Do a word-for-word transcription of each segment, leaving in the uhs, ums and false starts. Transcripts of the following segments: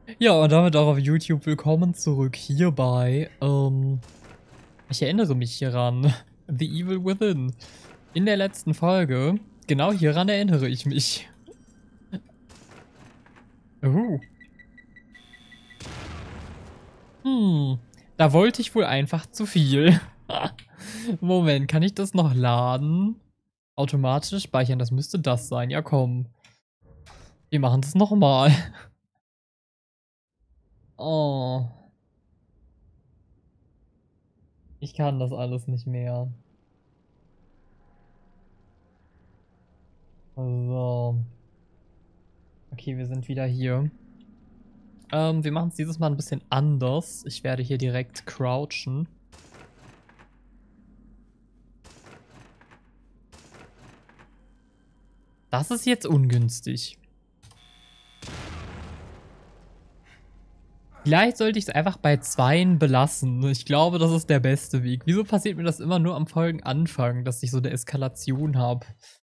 Ja, und damit auch auf YouTube willkommen zurück hierbei. Ähm, ich erinnere mich hieran. The Evil Within. In der letzten Folge, genau hieran erinnere ich mich. Uh. Hm, da wollte ich wohl einfach zu viel. Moment, kann ich das noch laden? Automatisch speichern, das müsste das sein. Ja, komm. Wir machen das nochmal. Oh, ich kann das alles nicht mehr. So. Okay, wir sind wieder hier. Ähm, wir machen es dieses Mal ein bisschen anders. Ich werde hier direkt crouchen. Das ist jetzt ungünstig. Vielleicht sollte ich es einfach bei zweien belassen. Ich glaube, das ist der beste Weg. Wieso passiert mir das immer nur am Folgenanfang, dass ich so eine Eskalation habe?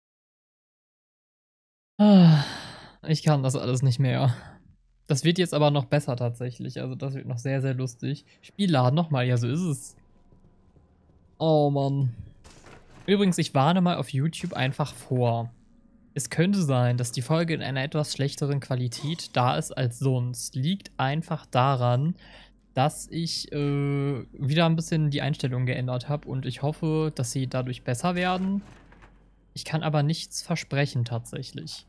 Ah, ich kann das alles nicht mehr. Das wird jetzt aber noch besser tatsächlich. Also das wird noch sehr, sehr lustig. Spielladen nochmal. Ja, so ist es. Oh Mann. Übrigens, ich warne mal auf YouTube einfach vor. Es könnte sein, dass die Folge in einer etwas schlechteren Qualität da ist als sonst. Liegt einfach daran, dass ich äh, wieder ein bisschen die Einstellungen geändert habe und ich hoffe, dass sie dadurch besser werden. Ich kann aber nichts versprechen tatsächlich.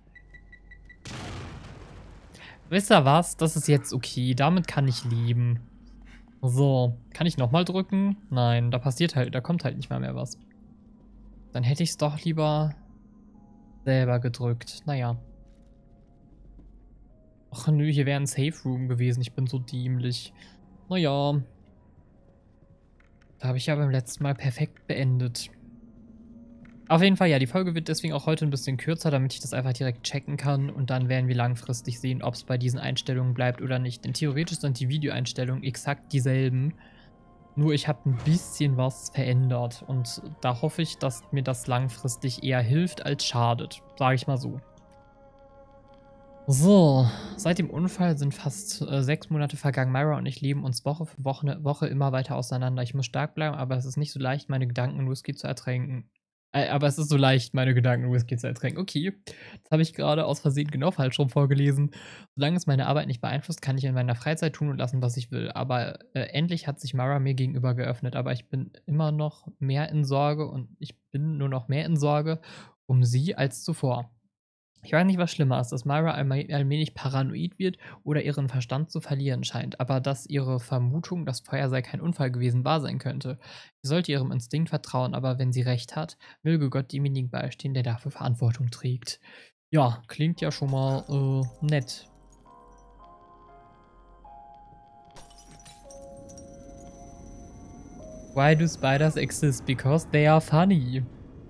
Wisst ihr was? Das ist jetzt okay. Damit kann ich leben. So, kann ich nochmal drücken? Nein, da passiert halt, da kommt halt nicht mal mehr was. Dann hätte ich es doch lieber selber gedrückt. Naja. Ach nö, hier wäre ein Safe Room gewesen. Ich bin so dämlich. Naja. Da habe ich ja beim letzten Mal perfekt beendet. Auf jeden Fall, ja, die Folge wird deswegen auch heute ein bisschen kürzer, damit ich das einfach direkt checken kann. Und dann werden wir langfristig sehen, ob es bei diesen Einstellungen bleibt oder nicht. Denn theoretisch sind die Videoeinstellungen exakt dieselben. Nur ich habe ein bisschen was verändert. Und da hoffe ich, dass mir das langfristig eher hilft als schadet. Sage ich mal so. So, seit dem Unfall sind fast äh, sechs Monate vergangen. Myra und ich leben uns Woche für Woche, Woche immer weiter auseinander. Ich muss stark bleiben, aber es ist nicht so leicht, meine Gedanken in Whisky zu ertränken. Äh, aber es ist so leicht, meine Gedanken in Whisky zu ertränken. Okay, das habe ich gerade aus Versehen genau falsch rum vorgelesen. Solange es meine Arbeit nicht beeinflusst, kann ich in meiner Freizeit tun und lassen, was ich will. Aber äh, endlich hat sich Myra mir gegenüber geöffnet. Aber ich bin immer noch mehr in Sorge und ich bin nur noch mehr in Sorge um sie als zuvor. Ich weiß nicht, was schlimmer ist, dass Myra allmählich paranoid wird oder ihren Verstand zu verlieren scheint, aber dass ihre Vermutung, das Feuer sei kein Unfall gewesen, wahr sein könnte. Sie sollte ihrem Instinkt vertrauen, aber wenn sie recht hat, möge Gott demjenigen beistehen, der dafür Verantwortung trägt. Ja, klingt ja schon mal äh, nett. Why do spiders exist? Because they are funny.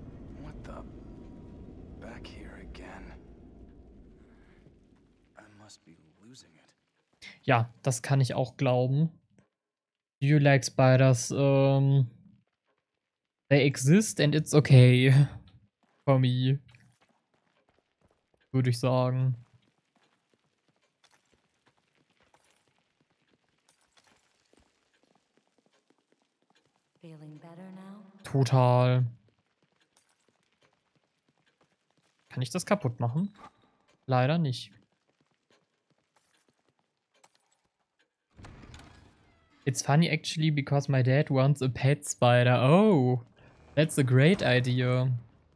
Ja, das kann ich auch glauben. Do you like spiders? Um, they exist and it's okay. For me. Würde ich sagen. Total. Kann ich das kaputt machen? Leider nicht. It's funny actually because my dad wants a pet spider. Oh, that's a great idea.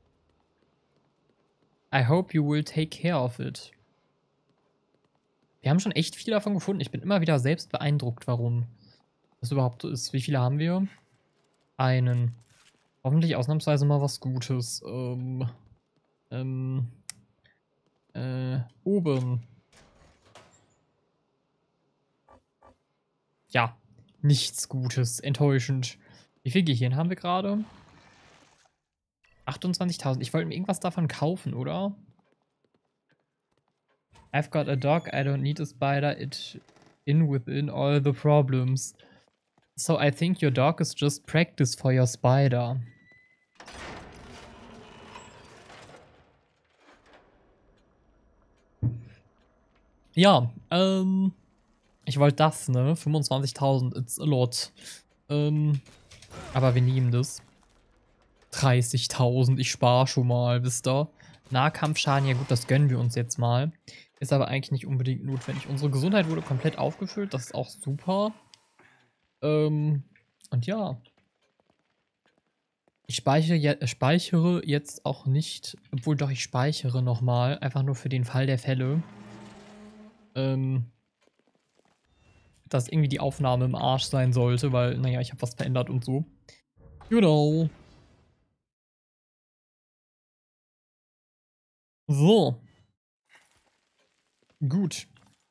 I hope you will take care of it. Wir haben schon echt viel davon gefunden. Ich bin immer wieder selbst beeindruckt, warum das überhaupt so ist. Wie viele haben wir? Einen. Hoffentlich ausnahmsweise mal was Gutes. Ähm, ähm, äh, oben. Ja, nichts Gutes. Enttäuschend. Wie viel Gehirn haben wir gerade? achtundzwanzigtausend. Ich wollte mir irgendwas davon kaufen, oder? I've got a dog. I don't need a spider. It in within all the problems. So I think your dog is just practice for your spider. Ja, ähm... Ich wollte das, ne? fünfundzwanzigtausend, it's a lot. Ähm, aber wir nehmen das. dreißigtausend, ich spare schon mal, wisst ihr? Nahkampfschaden, ja gut, das gönnen wir uns jetzt mal. Ist aber eigentlich nicht unbedingt notwendig. Unsere Gesundheit wurde komplett aufgefüllt, das ist auch super. Ähm, und ja. Ich speichere, je speichere jetzt auch nicht, obwohl doch, ich speichere nochmal, einfach nur für den Fall der Fälle. Ähm, dass irgendwie die Aufnahme im Arsch sein sollte, weil, naja, ich habe was verändert und so. Genau. So. Gut.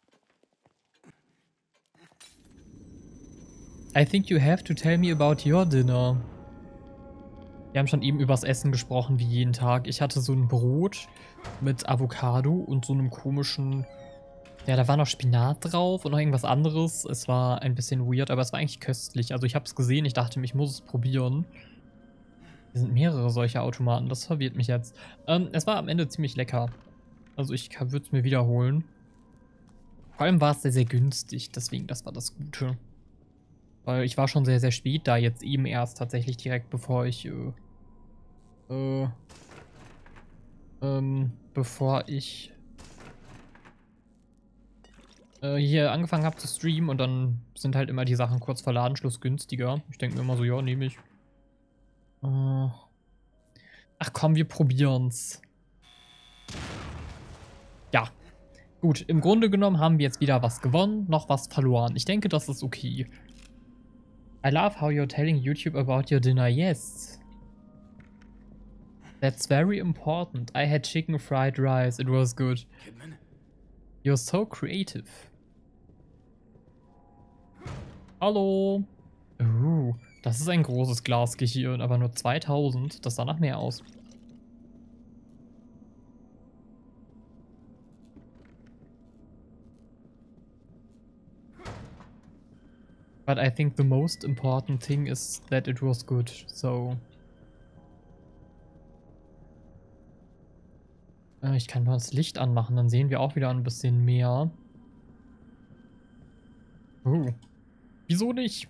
I think you have to tell me about your dinner. Wir haben schon eben übers Essen gesprochen, wie jeden Tag. Ich hatte so ein Brot mit Avocado und so einem komischen... Ja, da war noch Spinat drauf und noch irgendwas anderes. Es war ein bisschen weird, aber es war eigentlich köstlich. Also ich habe es gesehen, ich dachte mir, ich muss es probieren. Hier sind mehrere solcher Automaten, das verwirrt mich jetzt. Ähm, es war am Ende ziemlich lecker. Also ich würde es mir wiederholen. Vor allem war es sehr, sehr günstig, deswegen, das war das Gute. Weil ich war schon sehr, sehr spät da, jetzt eben erst tatsächlich direkt bevor ich, äh, äh, ähm, bevor ich äh, hier angefangen habe zu streamen und dann sind halt immer die Sachen kurz vor Ladenschluss günstiger. Ich denke mir immer so, ja, nehme ich. Äh, ach komm, wir probieren's. Ja. Gut, im Grunde genommen haben wir jetzt wieder was gewonnen, noch was verloren. Ich denke, das ist okay. I love how you're telling YouTube about your dinner. Yes. That's very important. I had chicken fried rice. It was good. Kidman? You're so creative. Hallo. Oh, das ist ein großes Glasgehirn, aber nur zweitausend. Das sah nach mehr aus. But I think the most important thing is that it was good, so... Äh, ich kann mal das Licht anmachen, dann sehen wir auch wieder ein bisschen mehr. Oh. Wieso nicht?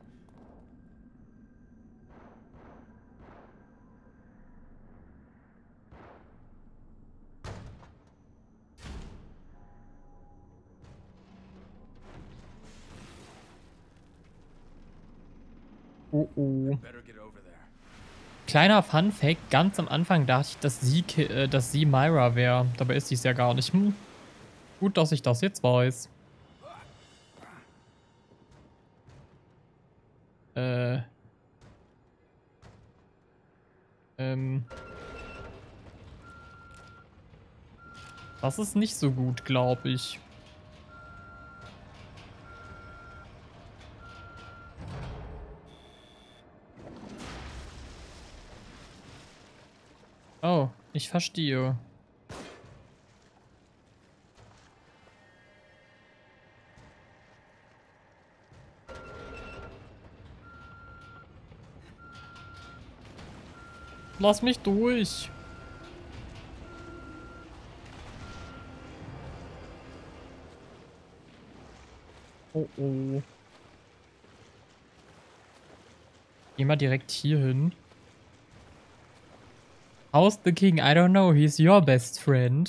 Oh oh. Kleiner Funfact, ganz am Anfang dachte ich, dass sie, äh, dass sie Myra wäre. Dabei ist sie es ja gar nicht. Hm. Gut, dass ich das jetzt weiß. Äh. Ähm. Das ist nicht so gut, glaube ich. Oh, ich verstehe. Lass mich durch. Oh oh. Geh mal direkt hier hin. How's the king? I don't know. He's your best friend.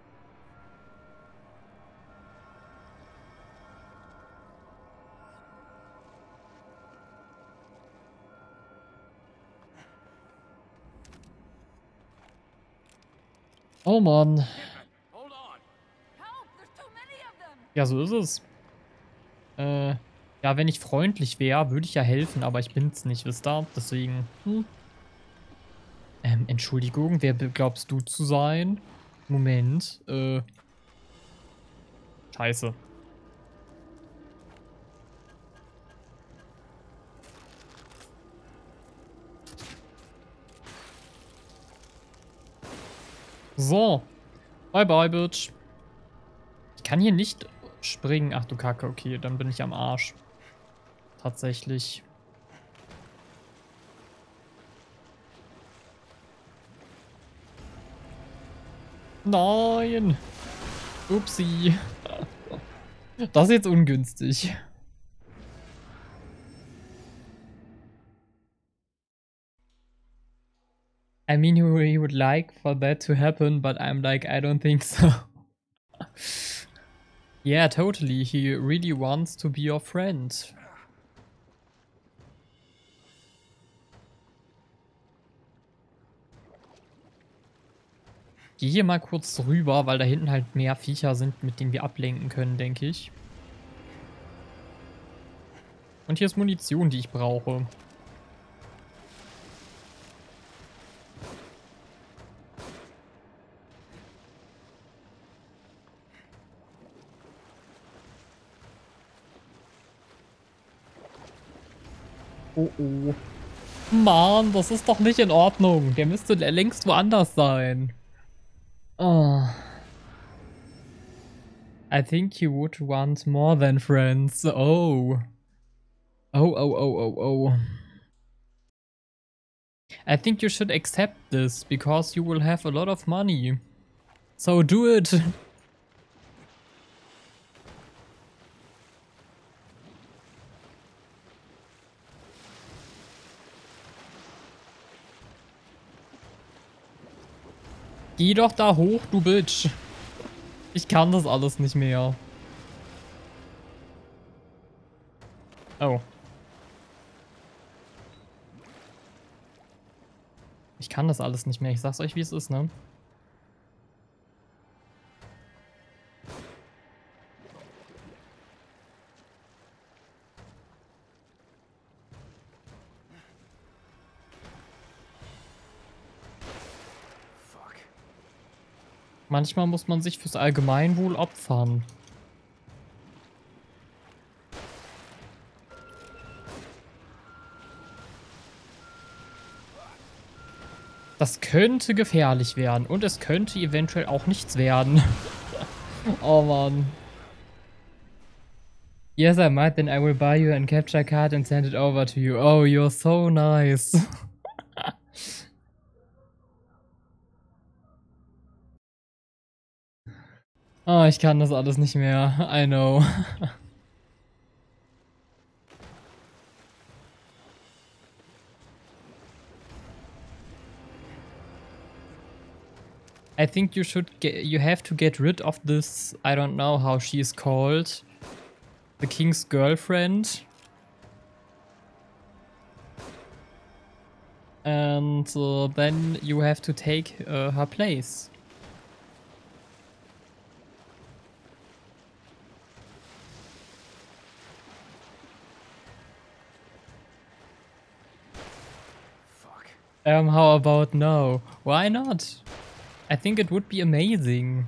Oh Mann. Ja, so ist es. Äh, ja, wenn ich freundlich wäre, würde ich ja helfen, aber ich bin's nicht, wisst ihr? Deswegen, hm. Ähm, Entschuldigung, wer glaubst du zu sein? Moment, äh. Scheiße. So. Bye bye, Bitch. Ich kann hier nicht springen. Ach du Kacke, okay, dann bin ich am Arsch. Tatsächlich. Nein. Upsi. Das ist jetzt ungünstig. I mean, he would like for that to happen, but I'm like, I don't think so. Yeah, totally. He really wants to be your friend. Geh hier mal kurz rüber, weil da hinten halt mehr Viecher sind, mit denen wir ablenken können, denke ich. Und hier ist Munition, die ich brauche. Oh oh. Mann, das ist doch nicht in Ordnung. Der müsste längst woanders sein. Oh. I think you would want more than friends. Oh. Oh, oh, oh, oh, oh. I think you should accept this, because you will have a lot of money. So do it. Geh doch da hoch, du Bitch. Ich kann das alles nicht mehr. Oh. Ich kann das alles nicht mehr. Ich sag's euch, wie es ist, ne? Manchmal muss man sich fürs Allgemeinwohl opfern. Das könnte gefährlich werden. Und es könnte eventuell auch nichts werden. Oh Mann. Yes, I might, then I will buy you a capture card and send it over to you. Oh, you're so nice. Oh, ich kann das alles nicht mehr. I know. I think you should get, you have to get rid of this, I don't know how she is called. The king's girlfriend. And uh, then you have to take uh, her place. Fuck. Um, how about no? Why not? I think it would be amazing.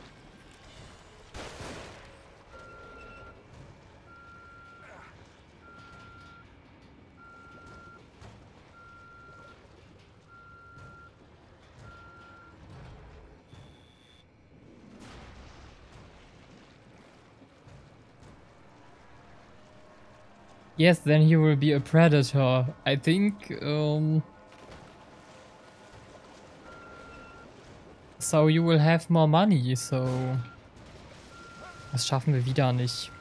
Yes, then he will be a predator. I think, um... So you will have more money, so... Das schaffen wir wieder nicht.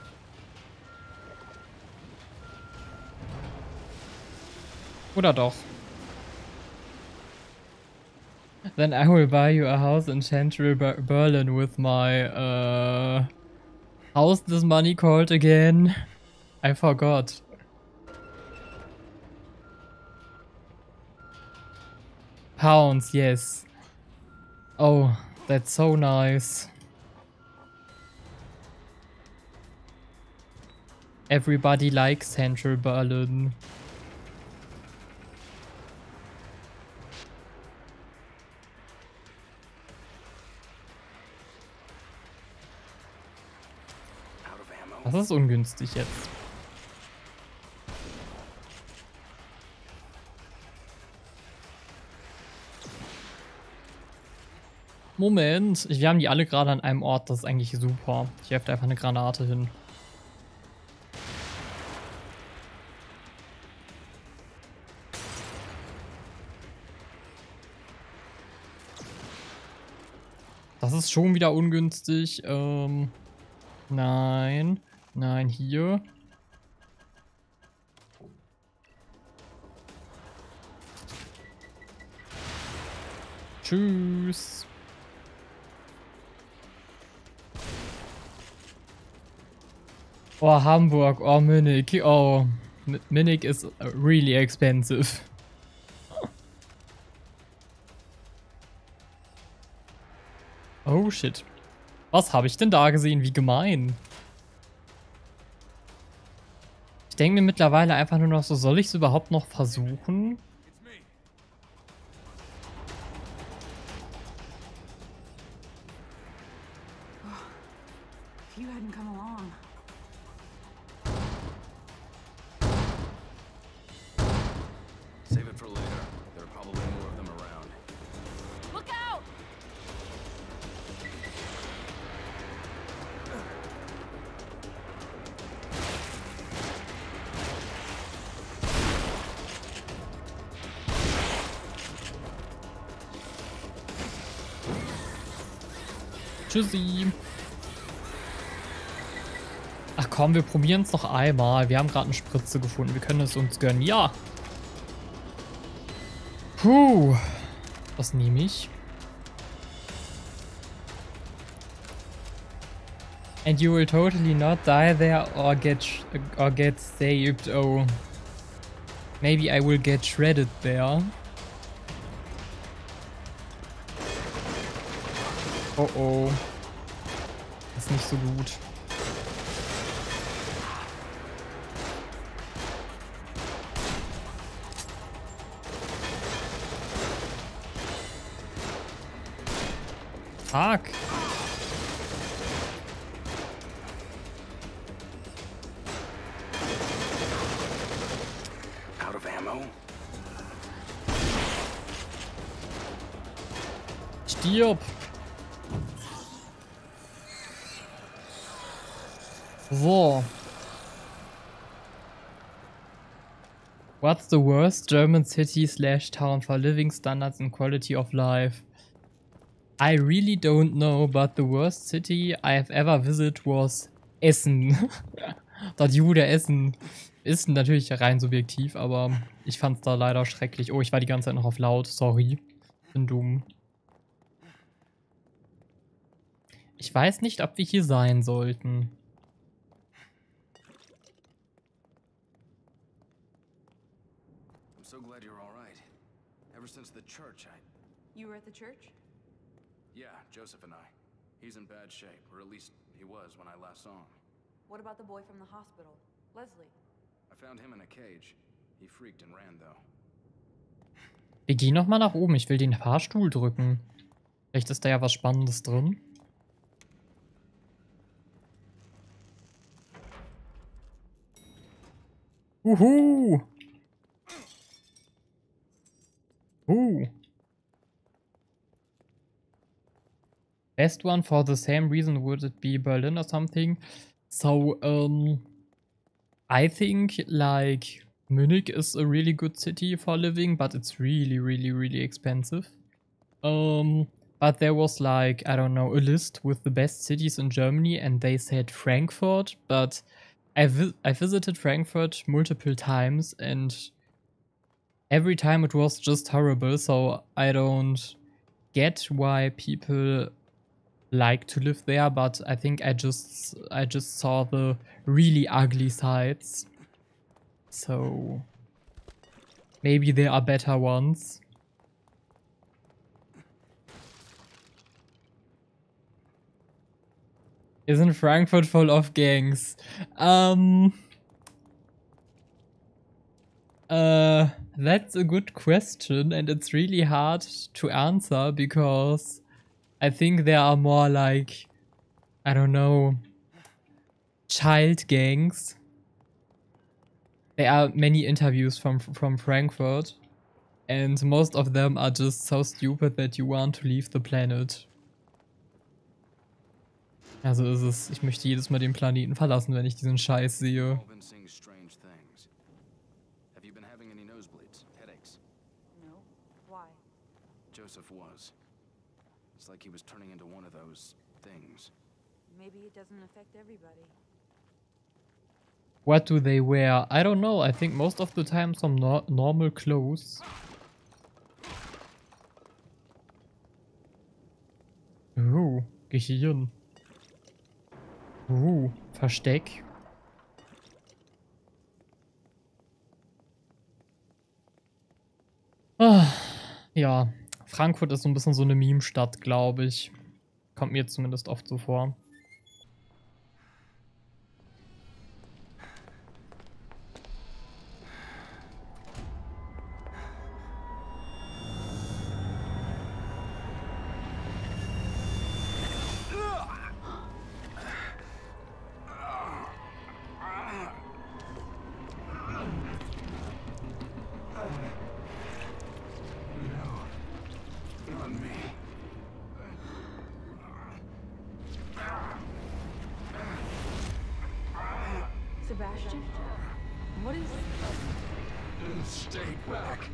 Oder doch? Then I will buy you a house in Central Ber Berlin with my, uh... how's this money called again? I forgot. Pounds, yes. Oh, that's so nice. Everybody likes Central Berlin. Das ist ungünstig jetzt. Moment, wir haben die alle gerade an einem Ort, das ist eigentlich super. Ich werfe einfach eine Granate hin. Das ist schon wieder ungünstig. Ähm Nein. Nein, hier. Tschüss. Oh, Hamburg. Oh, Munich. Oh, M Munich is really expensive. Oh, shit. Was habe ich denn da gesehen? Wie gemein. Ich denke mir mittlerweile einfach nur noch so, soll ich es überhaupt noch versuchen? If you hadn't come along. Save it for later. There are probably more of them around. Look out! Tschüssi. Ach komm, wir probieren es noch einmal. Wir haben gerade eine Spritze gefunden. Wir können es uns gönnen. Ja. Puh. Was nehme ich? And you will totally not die there or get sh or get saved. Oh. Maybe I will get shredded there. Oh oh. Das ist nicht so gut. Fuck. Out of ammo? Stirb. So. What's the worst German city slash town for living standards and quality of life? I really don't know, but the worst city I have ever visited was Essen. Das Jude Essen ist natürlich rein subjektiv, aber ich fand's da leider schrecklich. Oh, ich war die ganze Zeit noch auf laut, sorry. Bin dumm. Ich weiß nicht, ob wir hier sein sollten. I'm so glad you're all right. Ever since the church, I... You were at the church? Yeah, Joseph and I. He's in bad shape, or at least he was when I last saw him. What about the boy from the hospital? Leslie? I found him in a cage. He freaked and ran, though. Wir gehen nochmal nach oben. Ich will den Fahrstuhl drücken. Vielleicht ist da ja was Spannendes drin. Uhu! Uh. Best one for the same reason, would it be Berlin or something? So, um, I think like Munich is a really good city for living, but it's really, really, really expensive. Um, but there was like, I don't know, a list with the best cities in Germany, and they said Frankfurt, but I, vi I visited Frankfurt multiple times, and every time it was just horrible, so I don't get why people like to live there, but I think I just I just saw the really ugly sides. So maybe there are better ones. Isn't Frankfurt full of gangs? Um Uh that's a good question, and it's really hard to answer because I think there are more like, I don't know, child gangs. There are many interviews from from Frankfurt, and most of them are just so stupid that you want to leave the planet. Also ist es, ich möchte jedes Mal den Planeten verlassen, wenn ich diesen Scheiß sehe. I've been seeing strange things. Have you been having any nosebleeds, headaches? No. Why? Joseph was. It's like he was turning into one of those things. maybe it doesn't affect everybody. What do they wear? I don't know. I think most of the time some no normal clothes. Oh, Gehirn. Uh, Versteck. Ah, ja, Frankfurt ist so ein bisschen so eine Meme-Stadt, glaube ich. Kommt mir zumindest oft so vor. On me. Sebastian? What is... Stay back.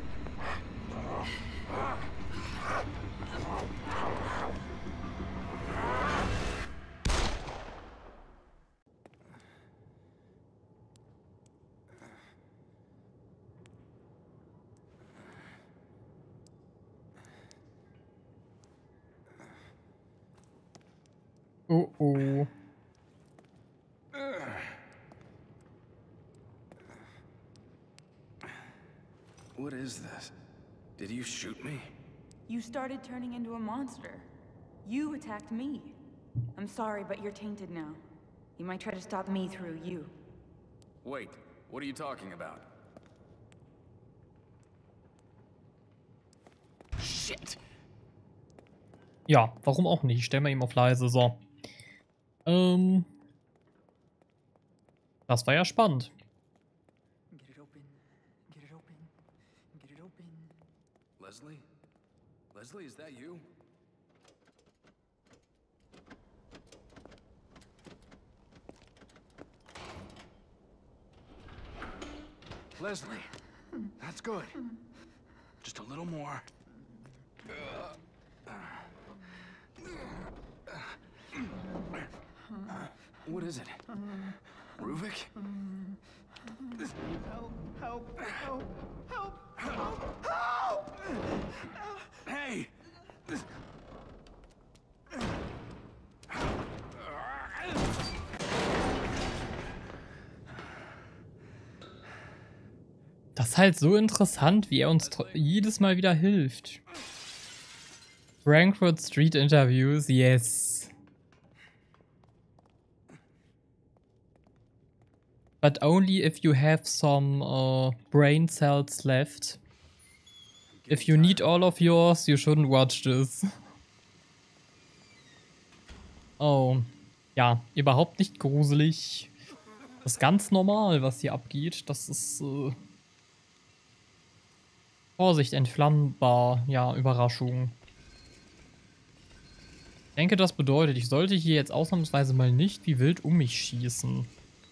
Oh oh. What is this? Did you shoot me? You started turning into a monster. You attacked me. I'm sorry, but you're tainted now. You might try to stop me through you. Wait, what are you talking about? Shit! Ja, warum auch nicht? Ich stelle mal eben auf leise. So. Ähm. Das war ja spannend. Get it open. Get it open. Get it open. Leslie? Leslie, is that you? Leslie, that's good. Just a little more. What is it? Ruvik? Help, help, help, help, help, help! Hey! Das ist halt so interessant, wie er uns jedes Mal wieder hilft. Frankfurt Street Interviews, yes. But only if you have some uh, brain cells left. If you need all of yours, you shouldn't watch this. Oh, ja, überhaupt nicht gruselig. Das ist ganz normal, was hier abgeht. Das ist, äh Vorsicht, entflammbar. Ja, Überraschung. Ich denke, das bedeutet, ich sollte hier jetzt ausnahmsweise mal nicht wie wild um mich schießen.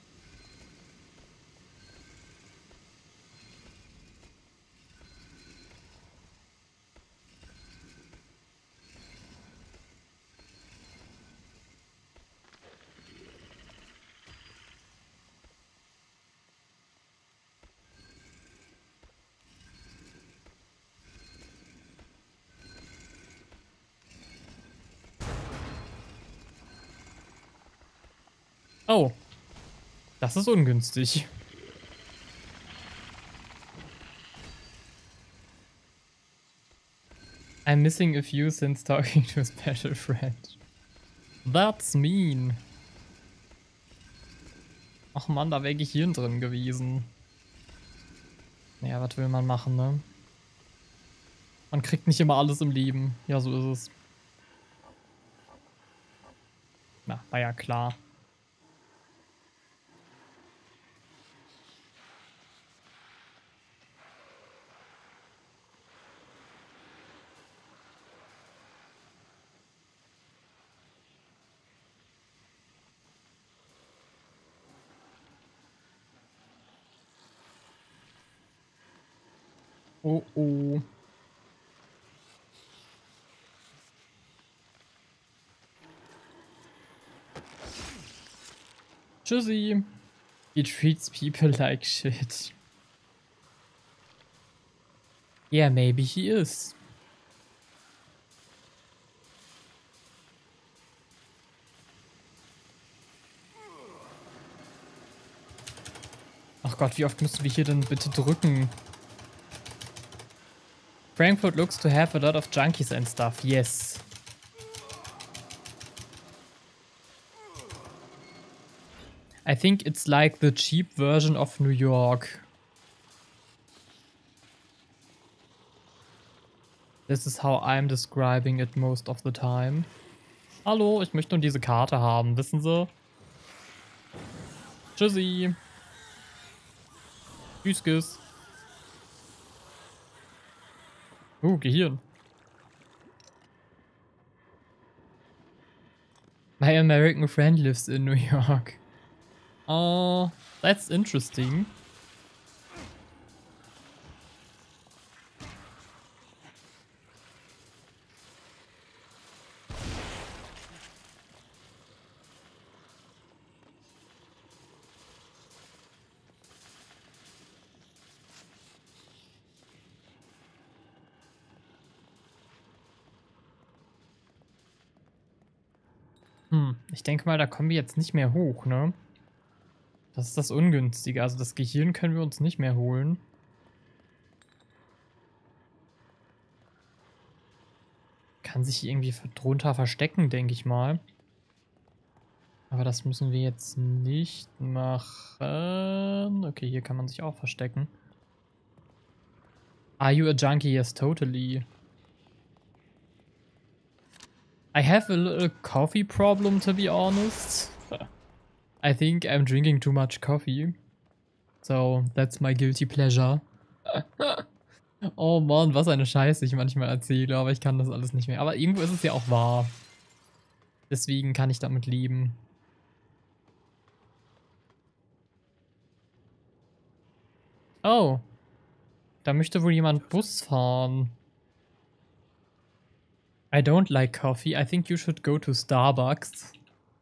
Oh. Das ist ungünstig. I'm missing a few since talking to a special friend. That's mean. Ach man, da wäre Gehirn drin gewesen. Naja, was will man machen, ne? Man kriegt nicht immer alles im Leben. Ja, so ist es. Na, war ja klar. Oh oh. Tschüssi. He treats people like shit. Yeah, maybe he is. Ach Gott, wie oft müssen wir hier denn bitte drücken? Frankfurt looks to have a lot of junkies and stuff. Yes. I think it's like the cheap version of New York. This is how I'm describing it most of the time. Hallo, ich möchte nur diese Karte haben, wissen Sie? Tschüssi. Tschüss. Uh, Gehirn. My American friend lives in New York. Oh, that's interesting. Hm, ich denke mal, da kommen wir jetzt nicht mehr hoch, ne? Das ist das Ungünstige. Also das Gehirn können wir uns nicht mehr holen. Kann sich irgendwie drunter verstecken, denke ich mal. Aber das müssen wir jetzt nicht machen. Okay, hier kann man sich auch verstecken. Are you a junkie? Yes, totally. I have a little coffee problem, to be honest. I think I'm drinking too much coffee. So, that's my guilty pleasure. Oh Mann, was eine Scheiße ich manchmal erzähle, aber ich kann das alles nicht mehr. Aber irgendwo ist es ja auch wahr. Deswegen kann ich damit leben. Oh. Da möchte wohl jemand Bus fahren. I don't like coffee. I think you should go to Starbucks.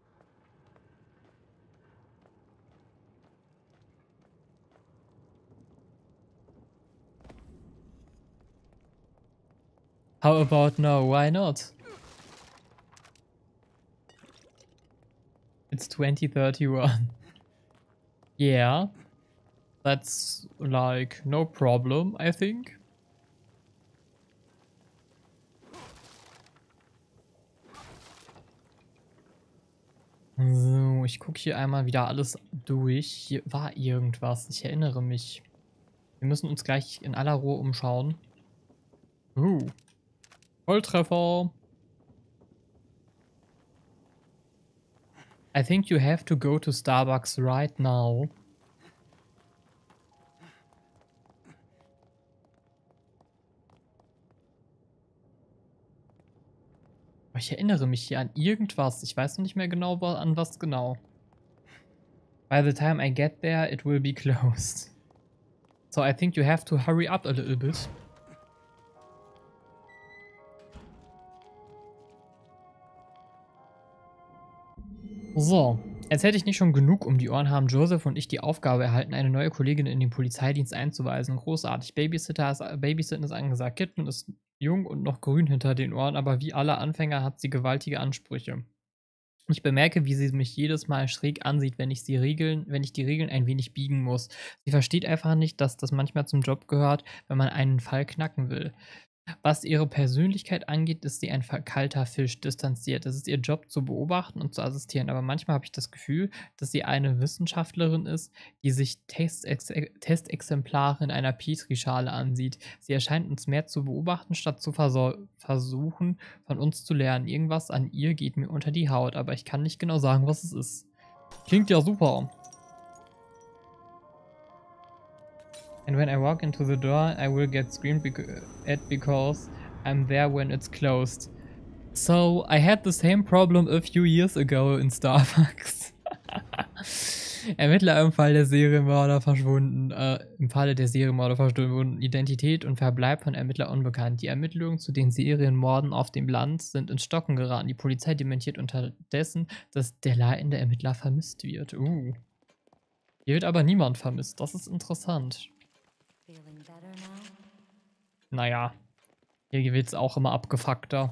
How about no? Why not? It's twenty thirty-one. Yeah. That's like no problem, I think. So, ich gucke hier einmal wieder alles durch. Hier war irgendwas. Ich erinnere mich. Wir müssen uns gleich in aller Ruhe umschauen. Uh. Volltreffer. I think you have to go to Starbucks right now. Ich erinnere mich hier an irgendwas. Ich weiß noch nicht mehr genau, an was genau. By the time I get there, it will be closed. So I think you have to hurry up a little bit. So, als hätte ich nicht schon genug um die Ohren, haben Joseph und ich die Aufgabe erhalten, eine neue Kollegin in den Polizeidienst einzuweisen. Großartig. Babysitter ist, Babysitten ist angesagt. Kitten ist jung und noch grün hinter den Ohren, aber wie alle Anfänger hat sie gewaltige Ansprüche. Ich bemerke, wie sie mich jedes Mal schräg ansieht, wenn ich, die Regeln, wenn ich die Regeln ein wenig biegen muss. Sie versteht einfach nicht, dass das manchmal zum Job gehört, wenn man einen Fall knacken will. Was ihre Persönlichkeit angeht, ist sie ein kalter Fisch, distanziert. Es ist ihr Job zu beobachten und zu assistieren, aber manchmal habe ich das Gefühl, dass sie eine Wissenschaftlerin ist, die sich Testex Testexemplare in einer Petrischale ansieht. Sie erscheint uns mehr zu beobachten, statt zu versuchen, von uns zu lernen. Irgendwas an ihr geht mir unter die Haut, aber ich kann nicht genau sagen, was es ist. Klingt ja super. And when I walk into the door, I will get screamed at because I'm there when it's closed. So, I had the same problem a few years ago in Starbucks. Ermittler im Fall der Serienmörder verschwunden. Äh, im Falle der Serienmörder verschwunden. Identität und Verbleib von Ermittler unbekannt. Die Ermittlungen zu den Serienmorden auf dem Land sind ins Stocken geraten. Die Polizei dementiert unterdessen, dass der leitende Ermittler vermisst wird. Uh. Hier wird aber niemand vermisst. Das ist interessant. Naja. Hier wird es auch immer abgefuckter.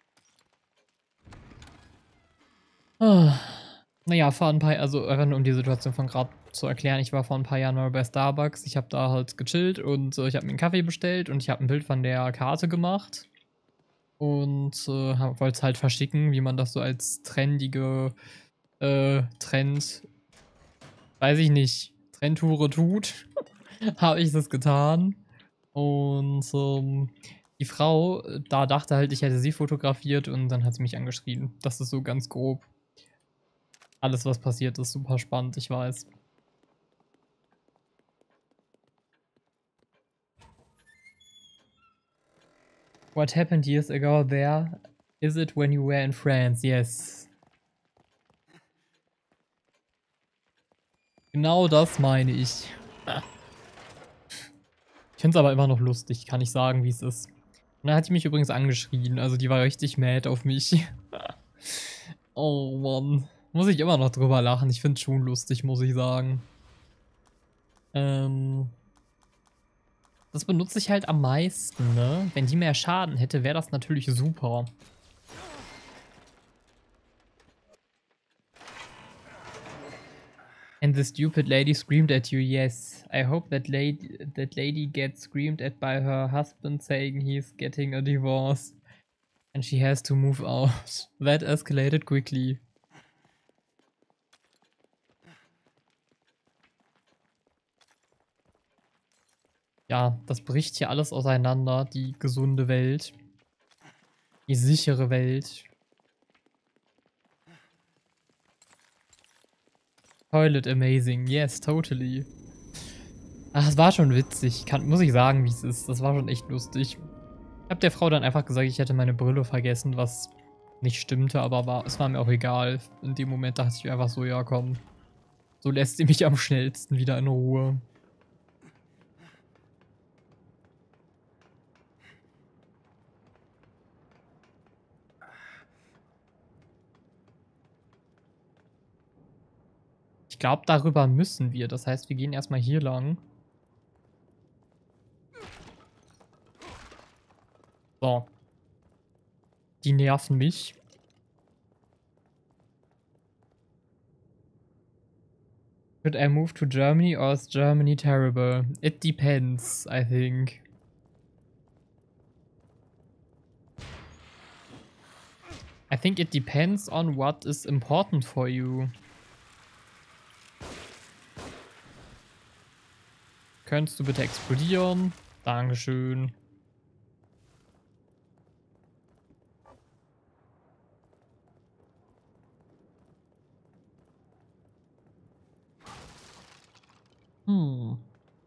Ah. Naja, vor ein paar, also einfach nur um die Situation von gerade zu erklären, ich war vor ein paar Jahren mal bei Starbucks, ich habe da halt gechillt und äh, ich habe mir einen Kaffee bestellt und ich habe ein Bild von der Karte gemacht und äh, wollte es halt verschicken, wie man das so als trendige äh, Trend, weiß ich nicht, Trendtoure tut, habe ich das getan und ähm, die Frau äh, da dachte halt, ich hätte sie fotografiert und dann hat sie mich angeschrien. Das ist so ganz grob. Alles, was passiert, ist super spannend, ich weiß. What happened years ago there? Is it when you were in France? Yes. Genau das meine ich. Ich finde es aber immer noch lustig, kann ich sagen, wie es ist. Und dann hat die mich übrigens angeschrien, also die war richtig mad auf mich. Oh Mann. Muss ich immer noch drüber lachen. Ich finde es schon lustig, muss ich sagen. Ähm, das benutze ich halt am meisten, ne? Wenn die mehr Schaden hätte, wäre das natürlich super. And the stupid lady screamed at you, yes. I hope that lady, that lady gets screamed at by her husband saying he's getting a divorce. And she has to move out. That escalated quickly. Ja, das bricht hier alles auseinander, die gesunde Welt. Die sichere Welt. Toilet amazing, yes, totally. Ach, es war schon witzig, kann, muss ich sagen, wie es ist. Das war schon echt lustig. Ich habe der Frau dann einfach gesagt, ich hätte meine Brille vergessen, was nicht stimmte, aber war, es war mir auch egal. In dem Moment dachte ich mir einfach so, ja komm, so lässt sie mich am schnellsten wieder in Ruhe. Ich glaube, darüber müssen wir. Das heißt, wir gehen erstmal hier lang. So. Die nerven mich. Should I move to Germany or is Germany terrible? It depends, I think. I think it depends on what is important for you. Könntest du bitte explodieren? Dankeschön. Hm.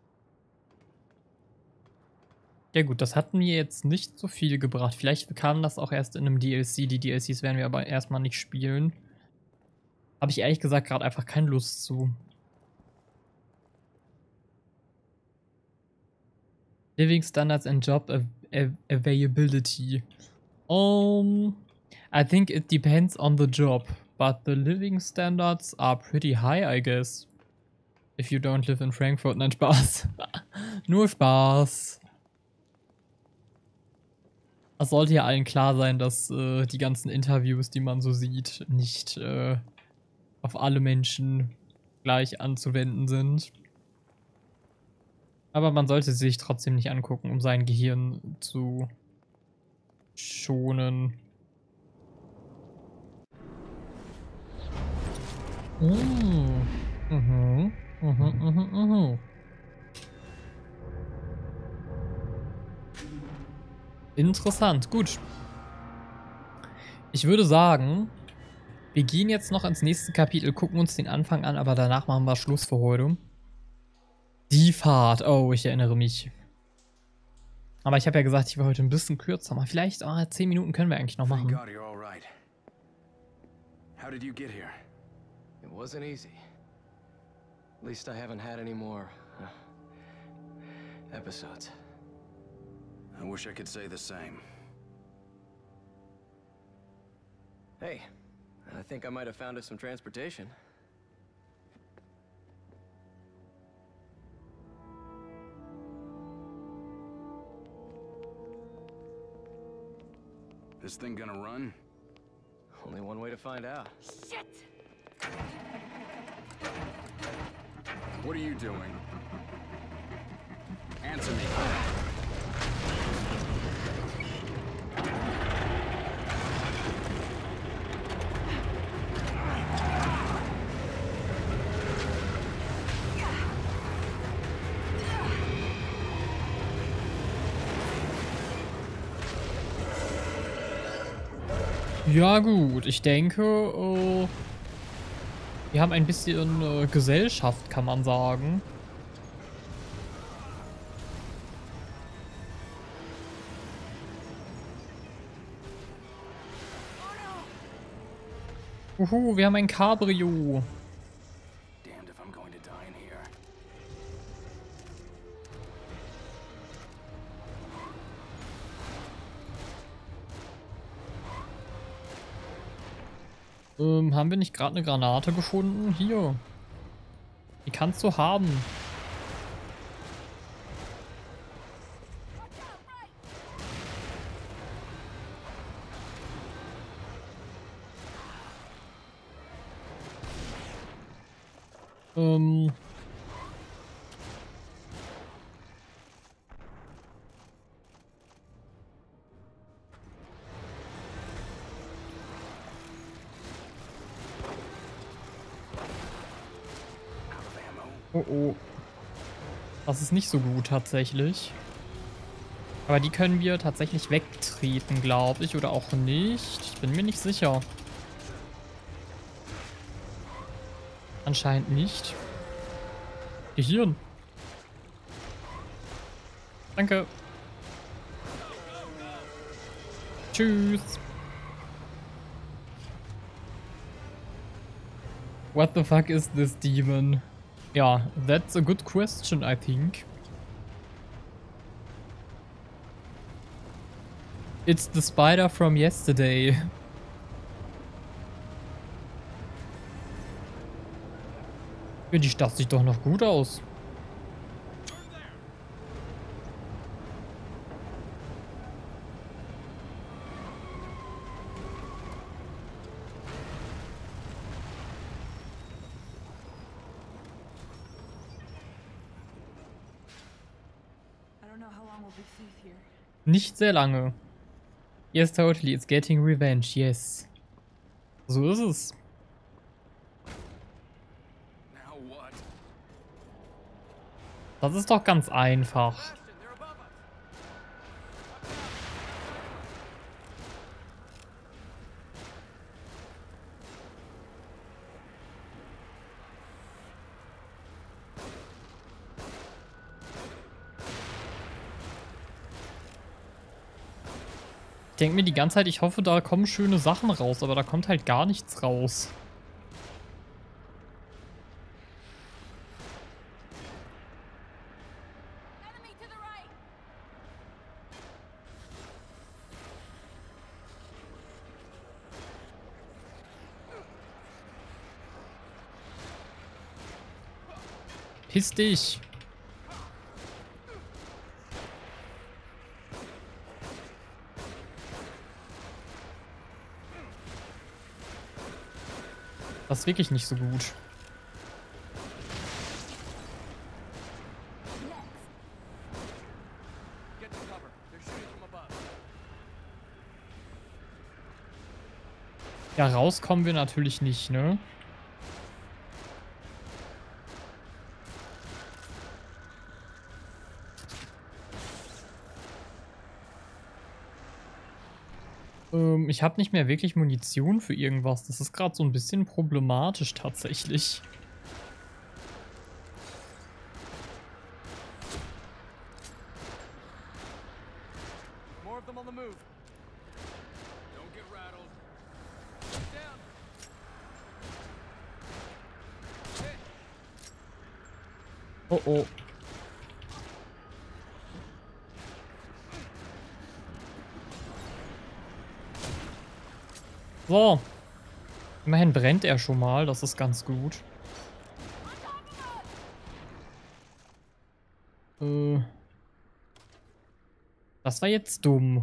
Ja gut, das hat mir jetzt nicht so viel gebracht. Vielleicht kam das auch erst in einem D L C. Die D L Cs werden wir aber erstmal nicht spielen. Habe ich ehrlich gesagt gerade einfach keine Lust zu. Living Standards and Job av av Availability. Um, I think it depends on the job, but the living standards are pretty high, I guess. If you don't live in Frankfurt. Nein, Spaß. Nur Spaß. Es sollte ja allen klar sein, dass äh, die ganzen Interviews, die man so sieht, nicht äh, auf alle Menschen gleich anzuwenden sind. Aber man sollte sie sich trotzdem nicht angucken, um sein Gehirn zu schonen. Mm. Mhm. Mhm, mhm, mhm. Interessant, gut. Ich würde sagen, wir gehen jetzt noch ins nächste Kapitel, gucken uns den Anfang an, aber danach machen wir Schluss für heute. Die Fahrt, oh, ich erinnere mich. Aber ich habe ja gesagt, ich war heute ein bisschen kürzer. Mal vielleicht oh, zehn Minuten können wir eigentlich noch machen. Thank God you're all right. How did you get here? It wasn't easy. At least I haven't had any more uh, episodes. I wish I could say the same. Hey, I think I might have found us some transportation. This thing gonna run? Only one way to find out. Shit! What are you doing? Answer me. Ja gut, ich denke, äh, wir haben ein bisschen äh, Gesellschaft, kann man sagen. Uhu, wir haben ein Cabrio. Damned if I'm going to die in here. Ähm, haben wir nicht gerade eine Granate gefunden? Hier. Die kannst du haben. Ähm. Oh oh. Das ist nicht so gut tatsächlich. Aber die können wir tatsächlich wegtreten, glaube ich. Oder auch nicht. Ich bin mir nicht sicher. Anscheinend nicht. Gehirn. Danke. Tschüss. What the fuck is this demon? Ja, that's a good question, I think. It's the spider from yesterday. Ja, die Stadt sieht doch noch gut aus. Nicht sehr lange. Yes, totally. It's getting revenge. Yes. So ist es. Now what? Das ist doch ganz einfach. Ich denke mir die ganze Zeit, ich hoffe, da kommen schöne Sachen raus, aber da kommt halt gar nichts raus. Piss dich. Das ist wirklich nicht so gut. Ja, rauskommen wir natürlich nicht, ne? Ähm, ich habe nicht mehr wirklich Munition für irgendwas. Das ist gerade so ein bisschen problematisch tatsächlich. Oh oh. So. Immerhin brennt er schon mal, das ist ganz gut. Äh. Das war jetzt dumm.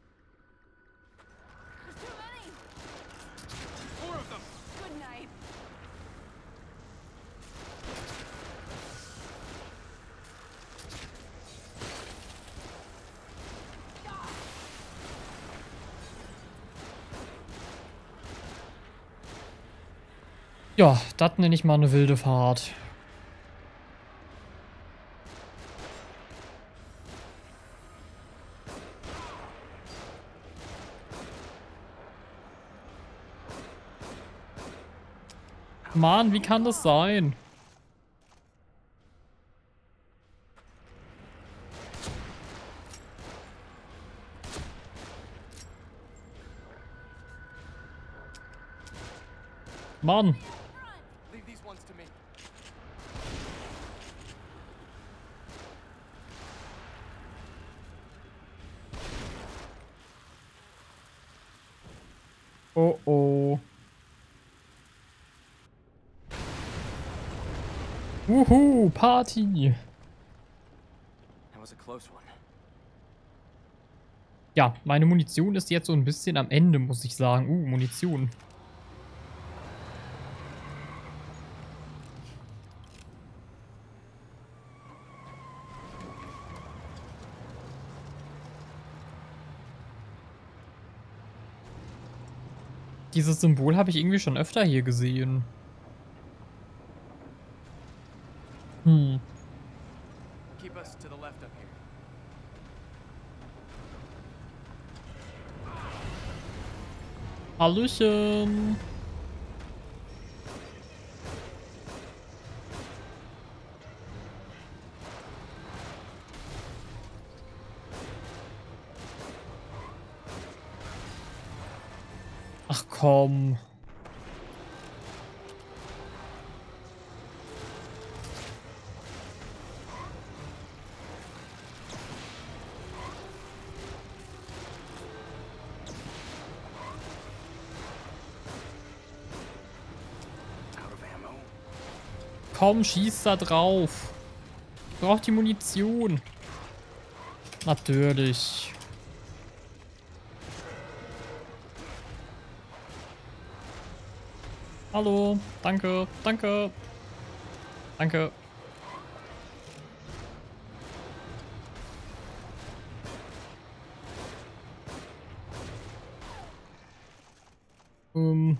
Ja, das nenne ich mal eine wilde Fahrt. Mann, wie kann das sein? Mann. Leave these ones to me. Oh oh. Wuhu, Party. That was a close one. Ja, meine Munition ist jetzt so ein bisschen am Ende, muss ich sagen. Uh, Munition. Dieses Symbol habe ich irgendwie schon öfter hier gesehen. Hm. Keep us to the left up here. Hallöchen. Ach komm. Out of ammo. Komm, schieß da drauf. Ich brauch die Munition. Natürlich. Hallo, danke, danke, danke. Ähm.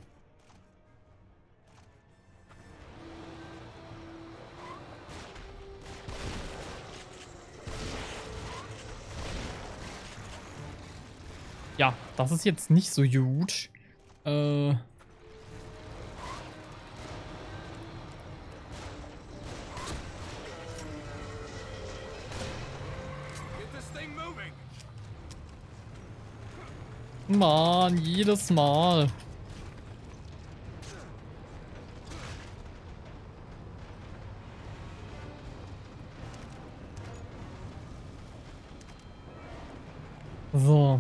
Ja, das ist jetzt nicht so gut. Äh. Mann, jedes Mal. So.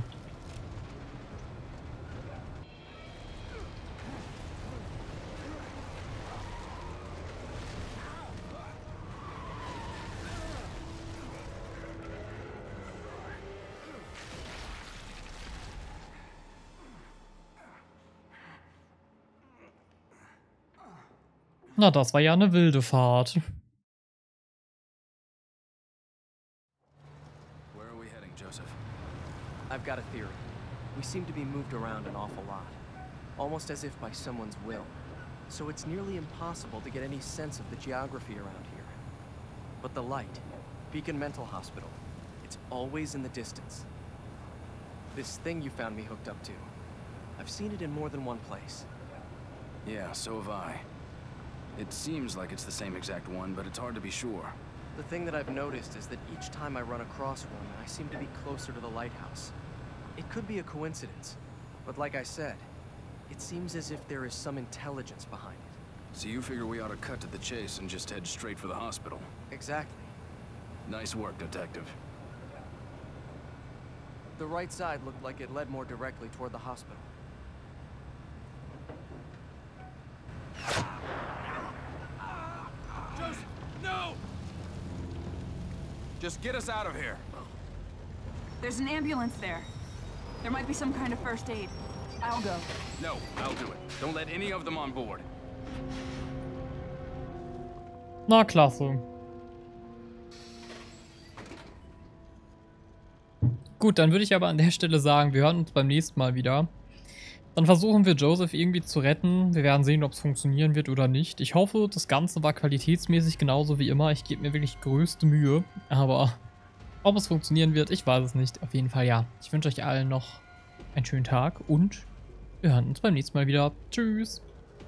Na, das war ja eine wilde Fahrt. Where are we heading, Joseph? I've got a theory. We seem to be moved around an awful lot. Almost as if by someone's will. So it's nearly impossible to get any sense of the geography around here. But the light, Beacon Mental Hospital, it's always in the distance. This thing you found me hooked up to, I've seen it in more than one place. Yeah, so have I. It seems like it's the same exact one, but it's hard to be sure. The thing that I've noticed is that each time I run across one, I seem to be closer to the lighthouse. It could be a coincidence, but like I said, it seems as if there is some intelligence behind it. So you figure we ought to cut to the chase and just head straight for the hospital? Exactly. Nice work, Detective. The right side looked like it led more directly toward the hospital. Joseph, no! Just get us out of here. There's an ambulance there. There might be some kind of first aid. I'll go. No, I'll do it. Don't let any of them on board. Na, klasse. Gut, dann würde ich aber an der Stelle sagen, wir hören uns beim nächsten Mal wieder. Dann versuchen wir Joseph irgendwie zu retten. Wir werden sehen, ob es funktionieren wird oder nicht. Ich hoffe, das Ganze war qualitätsmäßig genauso wie immer. Ich gebe mir wirklich größte Mühe. Aber ob es funktionieren wird, ich weiß es nicht. Auf jeden Fall ja. Ich wünsche euch allen noch einen schönen Tag und wir hören uns beim nächsten Mal wieder. Tschüss.